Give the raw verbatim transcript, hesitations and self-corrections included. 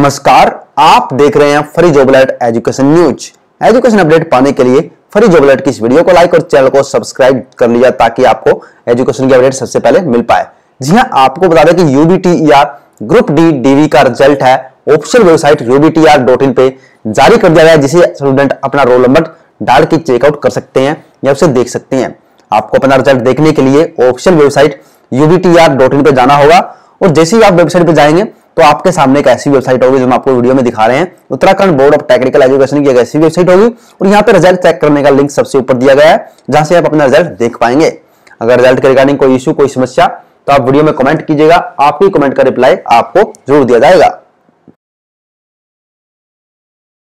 नमस्कार, आप देख रहे हैं free job alert education news. Education update पाने के लिए फ्री जॉब अलर्ट की इस वीडियो को लाइक और चैनल को सब्सक्राइब कर लीजिए ताकि आपको एजुकेशन की अपडेट सबसे पहले मिल पाए। जी हां, आपको बता दें कि यूबीटीईआर ग्रुप डी डीवी का रिजल्ट है official website U B T R dot in पे जारी कर दिया गया है, जिसे स्टूडेंट अपना रोल नंबर डाल के चेकआउट कर सकते हैं या उसे देख सकते हैं। आपको अपना रिजल्ट देखने के लिए official website U B T R dot in पे जाना होगा और जैसे ही आप वेबसाइट पे जाएंगे तो आपके सामने एक ऐसी वेबसाइट होगी जो हम आपको वीडियो में दिखा रहे हैं। Uttarakhand board of technical education की एक ऐसी वेबसाइट होगी और यहाँ पे रिजल्ट चेक करने का लिंक सबसे ऊपर दिया गया है, जहां से आप अपना रिजल्ट देख पाएंगे। अगर रिजल्ट के रिगार्डिंग कोई इशू, कोई समस्या तो आप वीडियो में कमेंट कीजिएगा, आपकी कमेंट का रिप्लाई आपको जरूर दिया जाएगा।